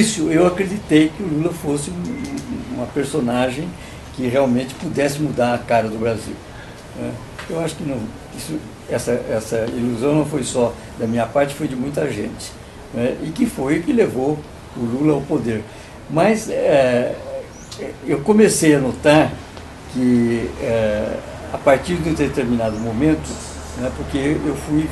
início eu acreditei que o Lula fosse uma personagem que realmente pudesse mudar a cara do Brasil. Eu acho que não, essa ilusão não foi só da minha parte, foi de muita gente, e que foi que levou o Lula ao poder. Mas eu comecei a notar que a partir de um determinado momento, porque eu fui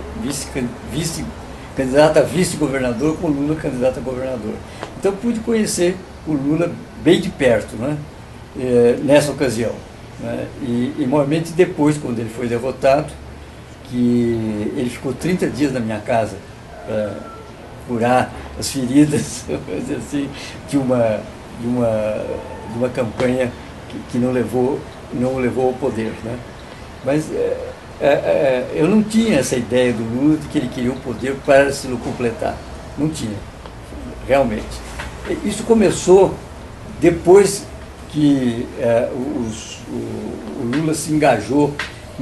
candidato a vice-governador com o Lula candidato a governador. Então pude conhecer o Lula bem de perto, nessa ocasião. E normalmente depois, quando ele foi derrotado, que ele ficou 30 dias na minha casa para curar as feridas, assim, de uma campanha que não o levou ao poder. Mas eu não tinha essa ideia do Lula de que ele queria o poder para se completar. Não tinha, realmente. Isso começou depois que o Lula se engajou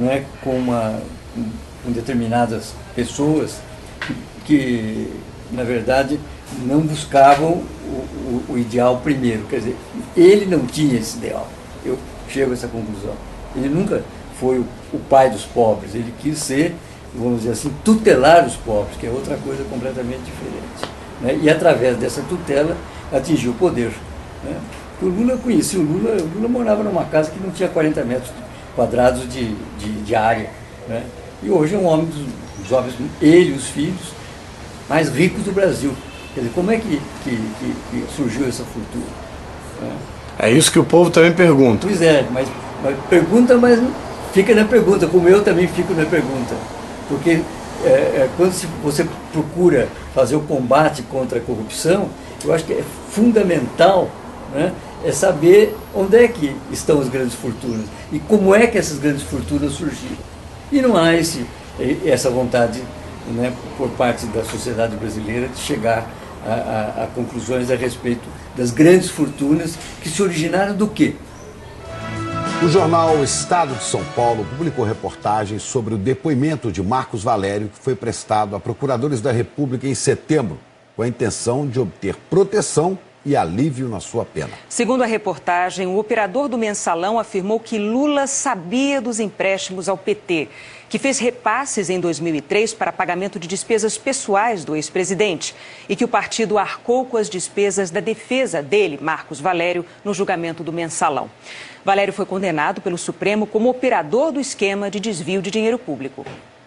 com determinadas pessoas que, na verdade, não buscavam o ideal primeiro. Quer dizer, ele não tinha esse ideal. Eu chego a essa conclusão. Ele nunca foi o pai dos pobres. Ele quis ser, vamos dizer assim, tutelar os pobres, que é outra coisa completamente diferente. E, através dessa tutela, atingiu o poder. O Lula, eu conheci o Lula morava numa casa que não tinha 40 metros quadrados de área. E hoje é um homem dos homens, ele e os filhos, mais ricos do Brasil. Quer dizer, como é que surgiu essa fortuna? É isso que o povo também pergunta. Pois é, mas pergunta, mas fica na pergunta, como eu também fico na pergunta. Porque quando você procura fazer o combate contra a corrupção, eu acho que é fundamental, é saber onde é que estão as grandes fortunas e como é que essas grandes fortunas surgiram. E não há essa vontade, por parte da sociedade brasileira de chegar a conclusões a respeito das grandes fortunas que se originaram do quê? O jornal Estado de São Paulo publicou reportagem sobre o depoimento de Marcos Valério, que foi prestado a procuradores da República em setembro, com a intenção de obter proteção e alívio na sua pena. Segundo a reportagem, o operador do Mensalão afirmou que Lula sabia dos empréstimos ao PT, que fez repasses em 2003 para pagamento de despesas pessoais do ex-presidente e que o partido arcou com as despesas da defesa dele, Marcos Valério, no julgamento do Mensalão. Valério foi condenado pelo Supremo como operador do esquema de desvio de dinheiro público.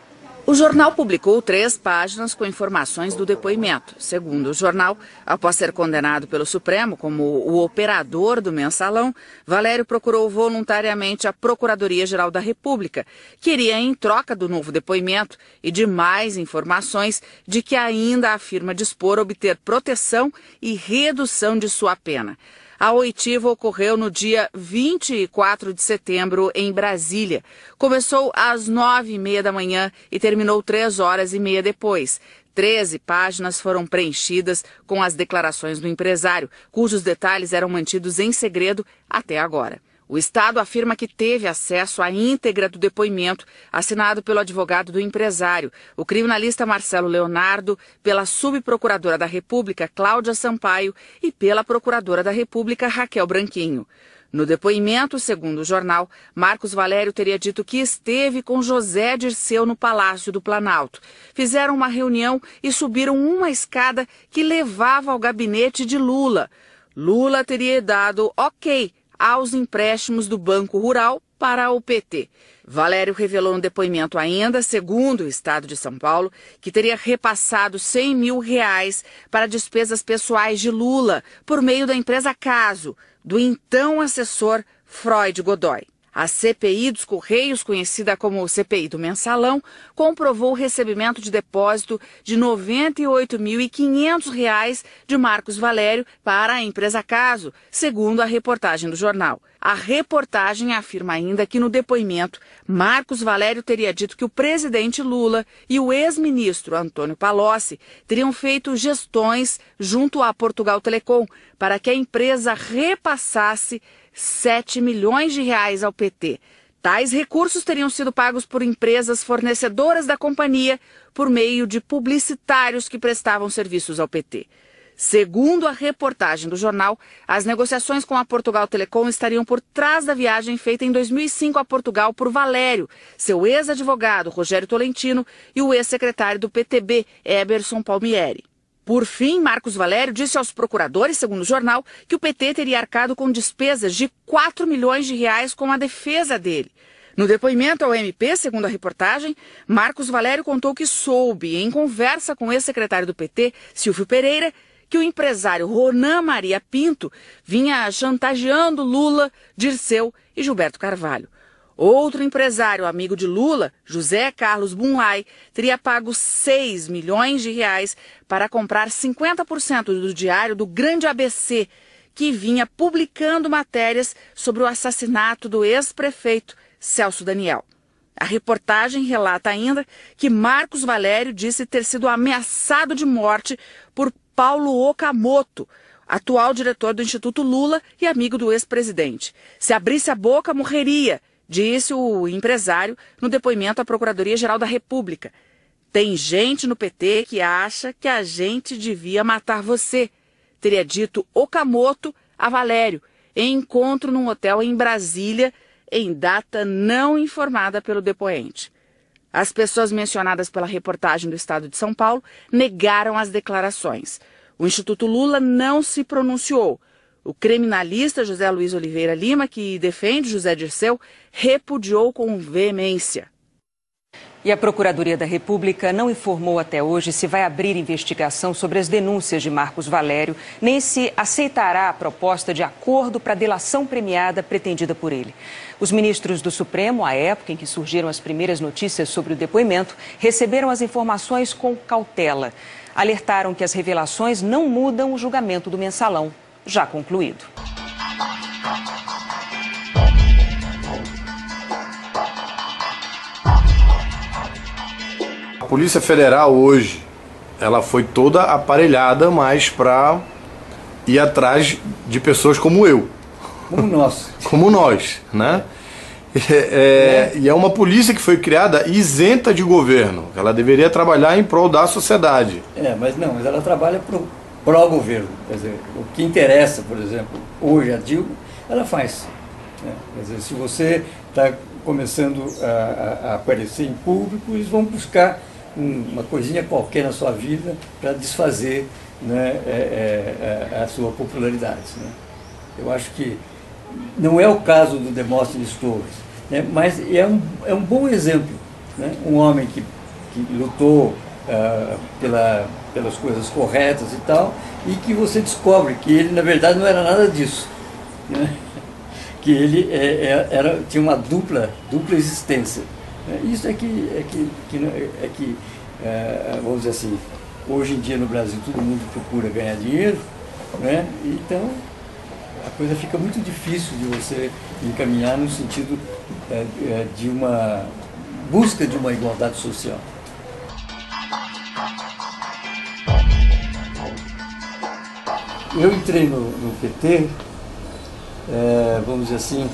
O jornal publicou 3 páginas com informações do depoimento. Segundo o jornal, após ser condenado pelo Supremo como o operador do Mensalão, Valério procurou voluntariamente a Procuradoria-Geral da República, queria, em troca do novo depoimento e de mais informações, de que ainda afirma dispor obter proteção e redução de sua pena. A oitiva ocorreu no dia 24 de setembro, em Brasília. Começou às 9h30 da manhã e terminou 3h30 depois. 13 páginas foram preenchidas com as declarações do empresário, cujos detalhes eram mantidos em segredo até agora. O Estado afirma que teve acesso à íntegra do depoimento assinado pelo advogado do empresário, o criminalista Marcelo Leonardo, pela subprocuradora da República, Cláudia Sampaio, e pela procuradora da República, Raquel Branquinho. No depoimento, segundo o jornal, Marcos Valério teria dito que esteve com José Dirceu no Palácio do Planalto. Fizeram uma reunião e subiram uma escada que levava ao gabinete de Lula. Lula teria dado ok aos empréstimos do Banco Rural para o PT. Valério revelou no depoimento ainda, segundo o Estado de São Paulo, que teria repassado R$100 mil para despesas pessoais de Lula por meio da empresa Caso, do então assessor Freud Godoy. A CPI dos Correios, conhecida como CPI do Mensalão, comprovou o recebimento de depósito de R$ 98.500 de Marcos Valério para a empresa Caso, segundo a reportagem do jornal. A reportagem afirma ainda que no depoimento, Marcos Valério teria dito que o presidente Lula e o ex-ministro Antônio Palocci teriam feito gestões junto à Portugal Telecom para que a empresa repassasse R$7 milhões ao PT. Tais recursos teriam sido pagos por empresas fornecedoras da companhia por meio de publicitários que prestavam serviços ao PT. Segundo a reportagem do jornal, as negociações com a Portugal Telecom estariam por trás da viagem feita em 2005 a Portugal por Valério, seu ex-advogado Rogério Tolentino e o ex-secretário do PTB, Eberson Palmieri. Por fim, Marcos Valério disse aos procuradores, segundo o jornal, que o PT teria arcado com despesas de 4 milhões de reais com a defesa dele. No depoimento ao MP, segundo a reportagem, Marcos Valério contou que soube, em conversa com o ex-secretário do PT, Silvio Pereira, que o empresário Ronan Maria Pinto vinha chantageando Lula, Dirceu e Gilberto Carvalho. Outro empresário amigo de Lula, José Carlos Bunlai, teria pago 6 milhões de reais para comprar 50% do diário do Grande ABC, que vinha publicando matérias sobre o assassinato do ex-prefeito Celso Daniel. A reportagem relata ainda que Marcos Valério disse ter sido ameaçado de morte por Paulo Okamoto, atual diretor do Instituto Lula e amigo do ex-presidente. Se abrisse a boca, morreria, disse o empresário no depoimento à Procuradoria-Geral da República. Tem gente no PT que acha que a gente devia matar você, teria dito Okamoto a Valério, em encontro num hotel em Brasília, em data não informada pelo depoente. As pessoas mencionadas pela reportagem do Estado de São Paulo negaram as declarações. O Instituto Lula não se pronunciou. O criminalista José Luiz Oliveira Lima, que defende José Dirceu, repudiou com veemência. E a Procuradoria da República não informou até hoje se vai abrir investigação sobre as denúncias de Marcos Valério, nem se aceitará a proposta de acordo para delação premiada pretendida por ele. Os ministros do Supremo, à época em que surgiram as primeiras notícias sobre o depoimento, receberam as informações com cautela. Alertaram que as revelações não mudam o julgamento do mensalão, já concluído. A Polícia Federal hoje, ela foi toda aparelhada, mas para ir atrás de pessoas como eu. Como nós. Como nós, né? E é uma polícia que foi criada isenta de governo. Ela deveria trabalhar em prol da sociedade. Mas ela trabalha pró-governo. Quer dizer, o que interessa, por exemplo, hoje a Dilma, ela faz. Né? Quer dizer, se você está começando a aparecer em público, eles vão buscar uma coisinha qualquer na sua vida para desfazer, né, a sua popularidade. Né? Eu acho que não é o caso do Demóstenes Torres, né, mas é um bom exemplo. Né? Um homem que lutou pelas coisas corretas e tal, e que você descobre que ele, na verdade, não era nada disso. Né? Que ele tinha uma dupla existência. Isso vamos dizer assim, hoje em dia no Brasil todo mundo procura ganhar dinheiro, né? Então a coisa fica muito difícil de você encaminhar no sentido de uma busca de uma igualdade social. Eu entrei no PT, vamos dizer assim,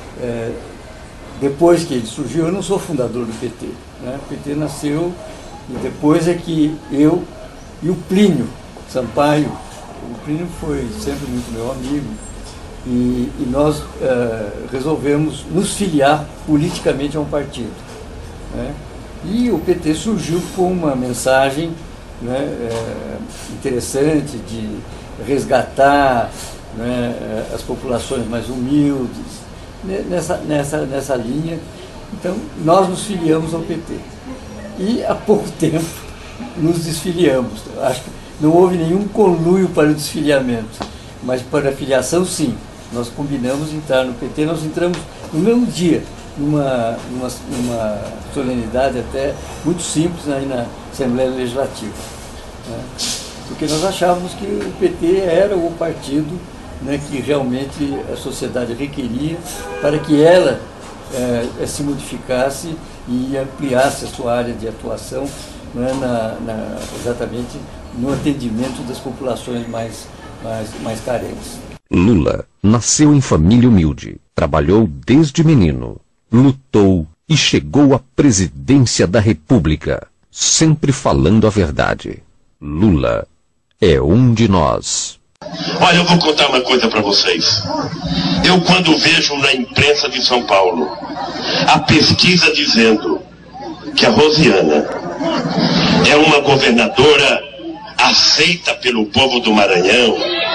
depois que ele surgiu. Eu não sou fundador do PT, né? O PT nasceu e depois é que eu e o Plínio Sampaio, o Plínio foi sempre muito meu amigo, e nós resolvemos nos filiar politicamente a um partido. Né? E o PT surgiu com uma mensagem, né, interessante de resgatar, né, as populações mais humildes, nessa linha. Então, nós nos filiamos ao PT. E, há pouco tempo, nos desfiliamos. Acho que não houve nenhum conluio para o desfiliamento, mas para a filiação, sim. Nós combinamos entrar no PT, nós entramos no mesmo dia, numa solenidade até muito simples aí na Assembleia Legislativa. Né? Porque nós achávamos que o PT era o partido, né, que realmente a sociedade requeria para que ela se modificasse e ampliasse a sua área de atuação, né, exatamente no atendimento das populações mais carentes. Lula nasceu em família humilde, trabalhou desde menino, lutou e chegou à presidência da República, sempre falando a verdade. Lula é um de nós. Olha, eu vou contar uma coisa para vocês. Eu, quando vejo na imprensa de São Paulo a pesquisa dizendo que a Rosiana é uma governadora aceita pelo povo do Maranhão,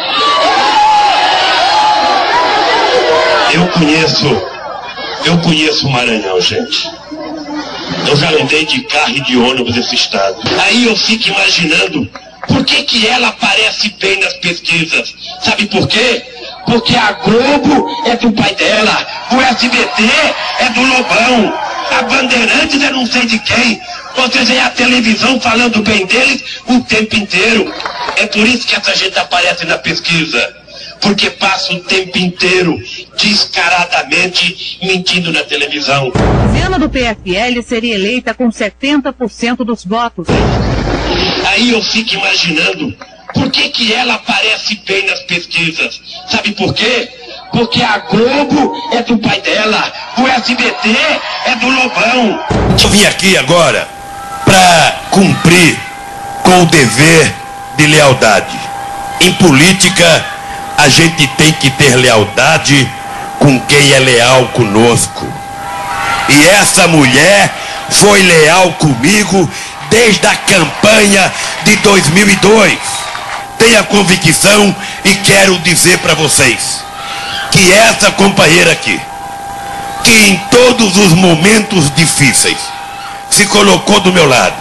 eu conheço o Maranhão, gente. Eu já andei de carro e de ônibus nesse estado. Aí eu fico imaginando por que ela aparece bem nas pesquisas. Sabe por quê? Porque a Globo é do pai dela, o SBT é do Lobão, a Bandeirantes é não sei de quem. Ou seja, é a televisão falando bem deles o tempo inteiro. É por isso que essa gente aparece na pesquisa. Porque passa o tempo inteiro descaradamente mentindo na televisão. Rosiana do PFL seria eleita com 70% dos votos. Aí eu fico imaginando por que ela aparece bem nas pesquisas. Sabe por quê? Porque a Globo é do pai dela, o SBT é do Lobão. Eu vim aqui agora para cumprir com o dever de lealdade. Em política, a gente tem que ter lealdade com quem é leal conosco. E essa mulher foi leal comigo desde a campanha de 2002. Tenho a convicção e quero dizer para vocês que essa companheira aqui, que em todos os momentos difíceis se colocou do meu lado,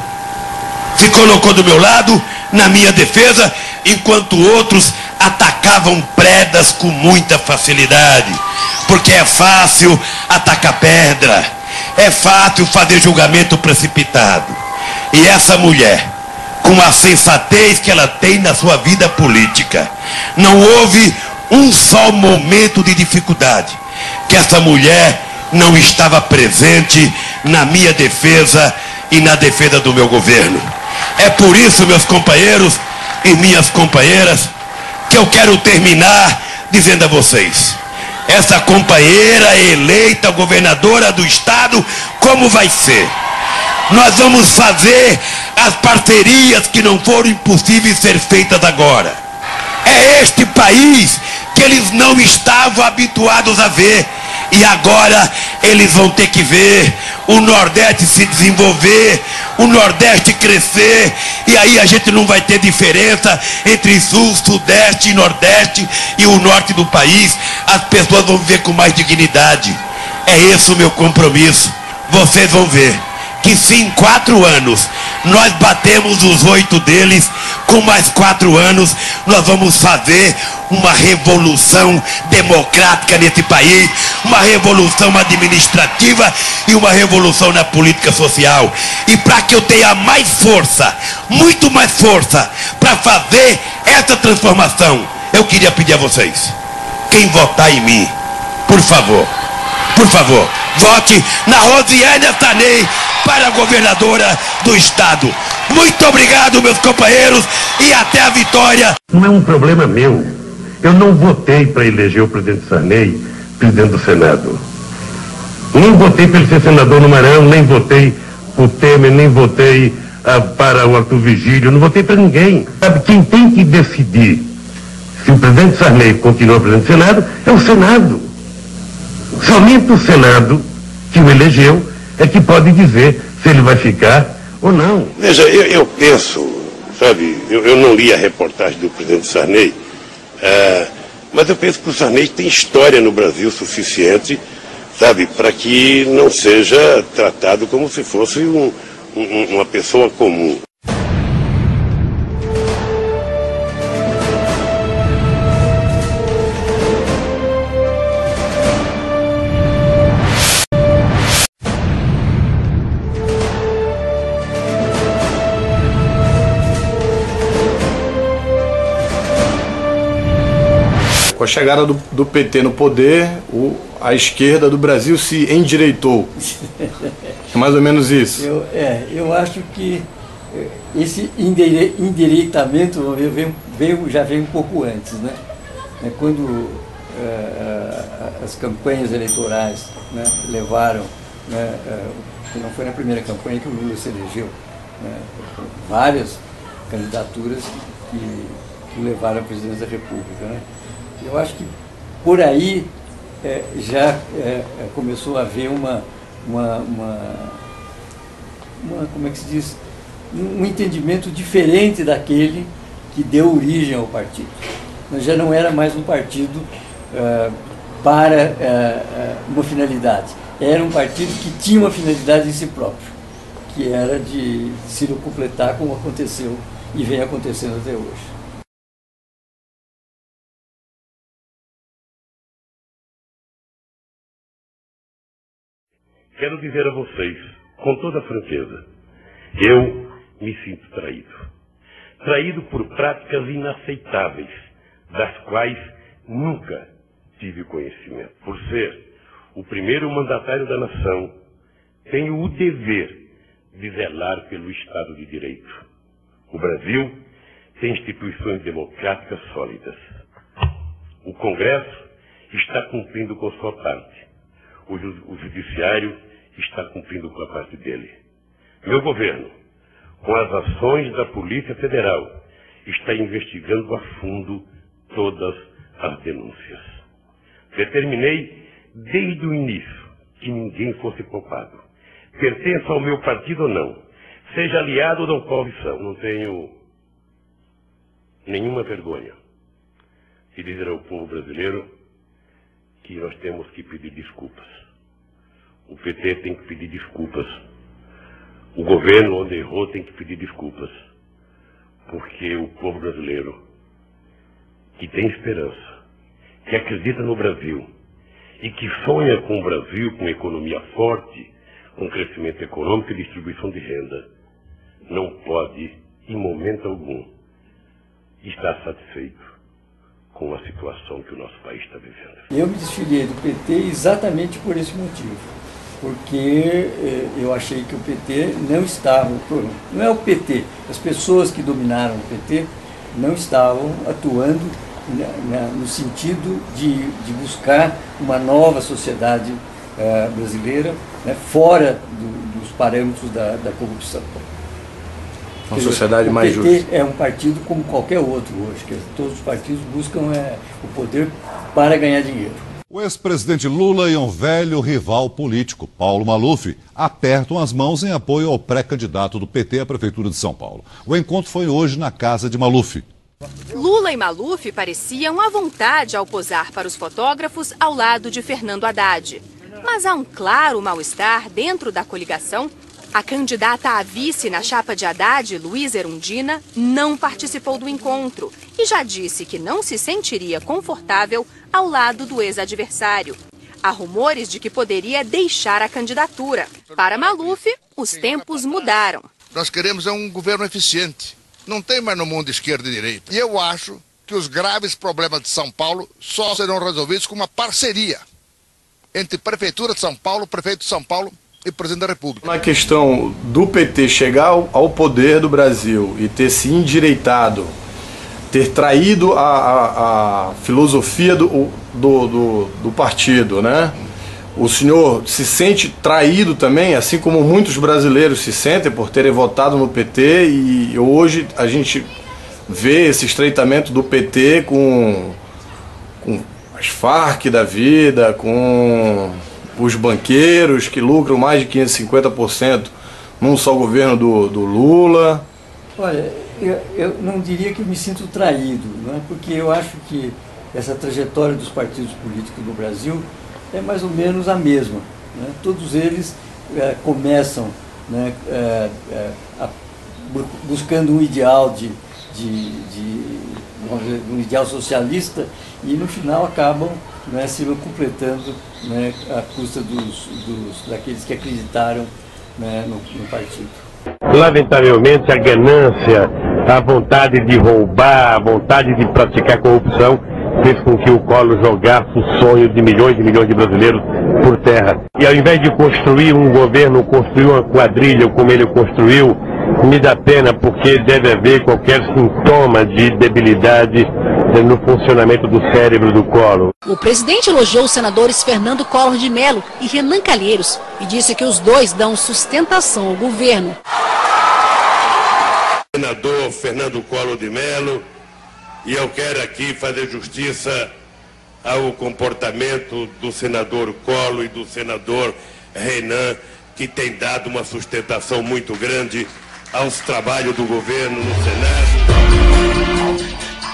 na minha defesa, enquanto outros atacavam predas com muita facilidade, porque é fácil atacar pedra, é fácil fazer julgamento precipitado. E essa mulher, com a sensatez que ela tem na sua vida política, não houve um só momento de dificuldade que essa mulher não estava presente na minha defesa e na defesa do meu governo. É por isso, meus companheiros e minhas companheiras, que eu quero terminar dizendo a vocês: essa companheira eleita governadora do estado, como vai ser? Nós vamos fazer as parcerias que não foram impossíveis ser feitas agora. É este país que eles não estavam habituados a ver. E agora eles vão ter que ver o Nordeste se desenvolver, o Nordeste crescer, e aí a gente não vai ter diferença entre Sul, Sudeste e Nordeste e o Norte do país. As pessoas vão viver com mais dignidade. É esse o meu compromisso. Vocês vão ver que se em 4 anos nós batemos os 8 deles, com mais 4 anos nós vamos fazer uma revolução democrática nesse país, uma revolução administrativa e uma revolução na política social. E para que eu tenha mais força, muito mais força, para fazer essa transformação, eu queria pedir a vocês, quem votar em mim, por favor, vote na Rosiana Sarney para governadora do estado. Muito obrigado, meus companheiros, e até a vitória. Não é um problema meu. Eu não votei para eleger o presidente Sarney presidente do Senado. Nem votei para ele ser senador no Maranhão, nem votei para o Temer, nem votei para o Arthur Vigílio, não votei para ninguém. Sabe, quem tem que decidir se o presidente Sarney continua presidente do Senado é o Senado. Somente o Senado, que o elegeu, é que pode dizer se ele vai ficar ou não. Veja, eu penso, sabe, eu não li a reportagem do presidente Sarney, mas eu penso que o Sarney tem história no Brasil suficiente, sabe, para que não seja tratado como se fosse uma pessoa comum. Com a chegada do PT no poder, a esquerda do Brasil se endireitou. É mais ou menos isso. Eu acho que esse endireitamento já veio um pouco antes, né? Quando as campanhas eleitorais, né, levaram, né, não foi na primeira campanha que o Lula se elegeu, né, várias candidaturas que o levaram à presidência da República, né? Eu acho que por aí já começou a haver como é que se diz, um entendimento diferente daquele que deu origem ao partido. Já não era mais um partido para uma finalidade, era um partido que tinha uma finalidade em si próprio, que era de se completar, como aconteceu e vem acontecendo até hoje. Quero dizer a vocês, com toda franqueza, eu me sinto traído. Traído por práticas inaceitáveis, das quais nunca tive conhecimento. Por ser o primeiro mandatário da nação, tenho o dever de zelar pelo Estado de Direito. O Brasil tem instituições democráticas sólidas. O Congresso está cumprindo com sua parte. O Judiciário está cumprindo com a parte dele. Meu governo, com as ações da Polícia Federal, está investigando a fundo todas as denúncias. Determinei desde o início que ninguém fosse poupado. Pertença ao meu partido ou não, seja aliado ou não coalição, não tenho nenhuma vergonha de dizer ao povo brasileiro que nós temos que pedir desculpas. O PT tem que pedir desculpas. O governo, onde errou, tem que pedir desculpas. Porque o povo brasileiro, que tem esperança, que acredita no Brasil e que sonha com o Brasil, com economia forte, com crescimento econômico e distribuição de renda, não pode, em momento algum, estar satisfeito com a situação que o nosso país está vivendo. Eu me desfiliei do PT exatamente por esse motivo, porque eu achei que o PT não estava, não é o PT, as pessoas que dominaram o PT não estavam atuando no sentido de buscar uma nova sociedade brasileira, né, fora dos parâmetros da corrupção. Uma sociedade mais justa. O PT é um partido como qualquer outro hoje, que todos os partidos buscam o poder para ganhar dinheiro. O ex-presidente Lula e um velho rival político, Paulo Maluf, apertam as mãos em apoio ao pré-candidato do PT à Prefeitura de São Paulo. O encontro foi hoje na casa de Maluf. Lula e Maluf pareciam à vontade ao posar para os fotógrafos ao lado de Fernando Haddad. Mas há um claro mal-estar dentro da coligação. A candidata a vice na chapa de Haddad, Luísa Erundina, não participou do encontro e já disse que não se sentiria confortável ao lado do ex-adversário. Há rumores de que poderia deixar a candidatura. Para Maluf, os tempos mudaram. Nós queremos um governo eficiente. Não tem mais no mundo esquerda e direita. E eu acho que os graves problemas de São Paulo só serão resolvidos com uma parceria entre Prefeitura de São Paulo, Prefeito de São Paulo e Presidente da República. Na questão do PT chegar ao poder do Brasil e ter se endireitado, ter traído a filosofia do partido, né? O senhor se sente traído também, assim como muitos brasileiros se sentem por terem votado no PT, e hoje a gente vê esse estreitamento do PT com as Farc da vida, com os banqueiros que lucram mais de 550% num só governo do Lula. Olha, eu não diria que eu me sinto traído, não é? Porque eu acho que essa trajetória dos partidos políticos no Brasil é mais ou menos a mesma, né? Todos eles começam, né, buscando um ideal um ideal socialista e no final acabam, né, se completando, né, à custa daqueles que acreditaram, né, no partido. Lamentavelmente, a ganância, a vontade de roubar, a vontade de praticar corrupção fez com que o Collor jogasse o sonho de milhões de brasileiros por terra. E ao invés de construir um governo, construir uma quadrilha como ele construiu, me dá pena porque deve haver qualquer sintoma de debilidade no funcionamento do cérebro do Collor. O presidente elogiou os senadores Fernando Collor de Mello e Renan Calheiros e disse que os dois dão sustentação ao governo. Senador Fernando Collor de Mello, e eu quero aqui fazer justiça ao comportamento do senador Collor e do senador Renan, que tem dado uma sustentação muito grande aos trabalhos do governo no Senado.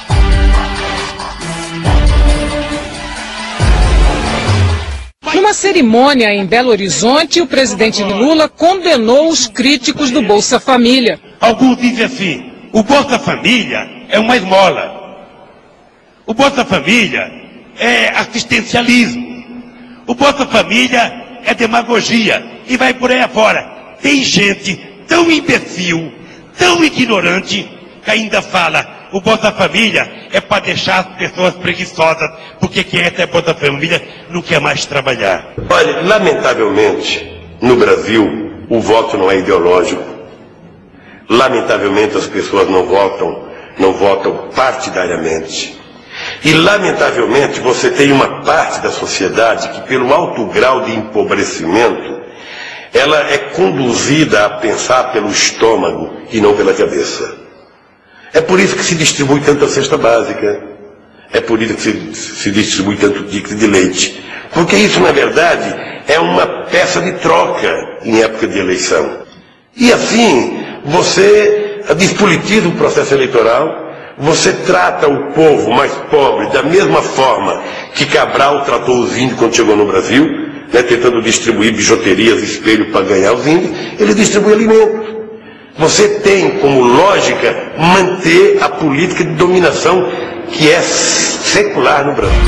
Numa cerimônia em Belo Horizonte, o presidente Lula condenou os críticos do Bolsa Família. Alguns dizem assim, o Bolsa Família é uma esmola. O Bolsa Família é assistencialismo. O Bolsa Família é demagogia. E vai por aí afora. Tem gente tão imbecil, tão ignorante, que ainda fala, o Bolsa Família é para deixar as pessoas preguiçosas, porque quem é Bolsa Família não quer mais trabalhar. Olha, lamentavelmente, no Brasil, o voto não é ideológico. Lamentavelmente, as pessoas não votam partidariamente. E, lamentavelmente, você tem uma parte da sociedade que, pelo alto grau de empobrecimento, ela é conduzida a pensar pelo estômago e não pela cabeça. É por isso que se distribui tanta cesta básica. É por isso que se distribui tanto ticket de leite. Porque isso, na verdade, é uma peça de troca em época de eleição. E assim, você despolitiza o processo eleitoral, você trata o povo mais pobre da mesma forma que Cabral tratou os índios quando chegou no Brasil, né, tentando distribuir bijuterias, espelho para ganhar os índios, ele distribui alimentos. Você tem como lógica manter a política de dominação que é secular no Brasil.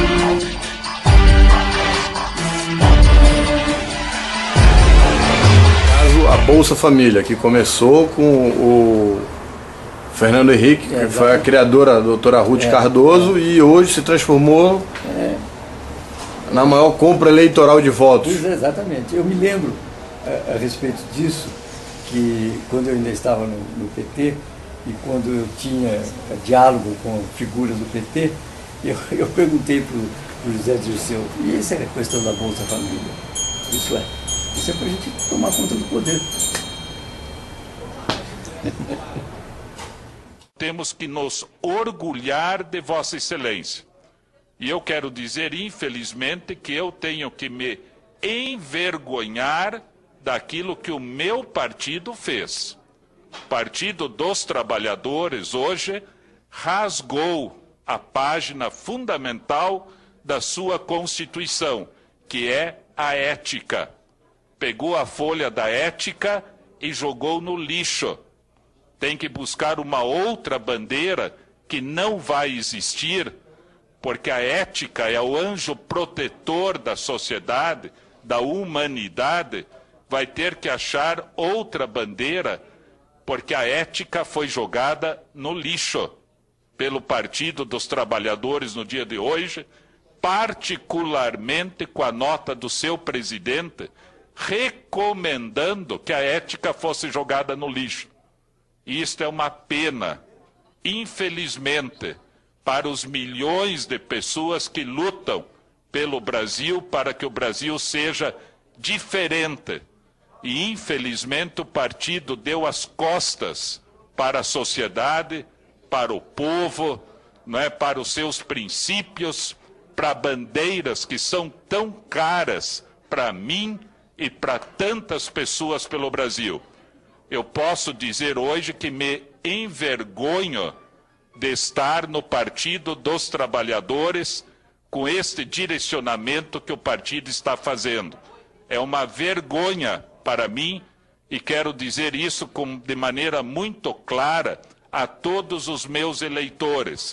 A Bolsa Família, que começou com o Fernando Henrique, que foi a criadora, a doutora Ruth Cardoso, e hoje se transformou na maior compra eleitoral de votos. Pois é, exatamente. Eu me lembro a respeito disso, que quando eu ainda estava no PT e quando eu tinha diálogo com figuras do PT, eu perguntei para o José Dirceu, e essa é a questão da Bolsa Família? Isso é para a gente tomar conta do poder. Temos que nos orgulhar de Vossa Excelência. E eu quero dizer, infelizmente, que eu tenho que me envergonhar daquilo que o meu partido fez. O Partido dos Trabalhadores hoje rasgou a página fundamental da sua Constituição, que é a ética. Pegou a folha da ética e jogou no lixo. Tem que buscar uma outra bandeira que não vai existir, porque a ética é o anjo protetor da sociedade, da humanidade. Vai ter que achar outra bandeira, porque a ética foi jogada no lixo pelo Partido dos Trabalhadores no dia de hoje, particularmente com a nota do seu presidente, recomendando que a ética fosse jogada no lixo. E isto é uma pena, infelizmente, para os milhões de pessoas que lutam pelo Brasil, para que o Brasil seja diferente. E, infelizmente, o partido deu as costas para a sociedade, para o povo, não é, para os seus princípios, para bandeiras que são tão caras para mim e para tantas pessoas pelo Brasil. Eu posso dizer hoje que me envergonho de estar no Partido dos Trabalhadores com este direcionamento que o partido está fazendo. É uma vergonha para mim e quero dizer isso de maneira muito clara a todos os meus eleitores.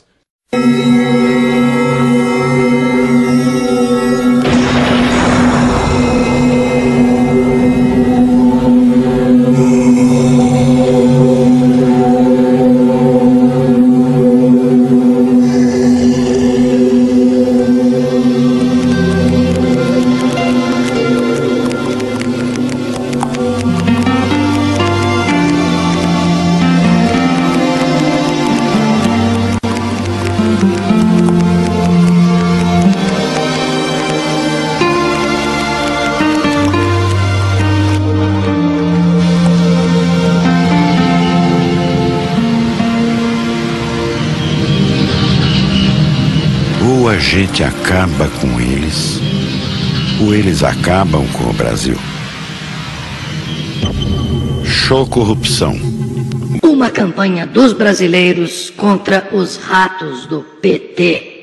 Ou a gente acaba com eles, ou eles acabam com o Brasil. Show Corrupção. Uma campanha dos brasileiros contra os ratos do PT.